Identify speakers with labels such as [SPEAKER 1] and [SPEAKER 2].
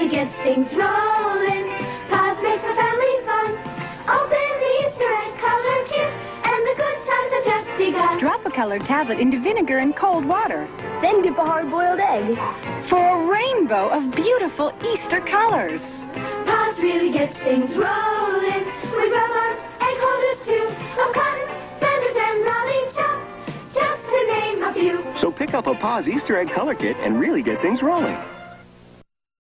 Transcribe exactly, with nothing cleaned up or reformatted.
[SPEAKER 1] really gets things rolling. PAAS makes the family fun. Open the Easter egg color kit, and the good times have just begun.
[SPEAKER 2] Drop a colored tablet into vinegar and cold water.
[SPEAKER 3] Then dip a hard-boiled egg.
[SPEAKER 2] For a rainbow of beautiful Easter colors.
[SPEAKER 1] PAAS really gets things rolling. With rubber egg holders too, of cotton, feathers, and lollipop, just to name a few.
[SPEAKER 4] So pick up a PAAS Easter egg color kit and really get things rolling.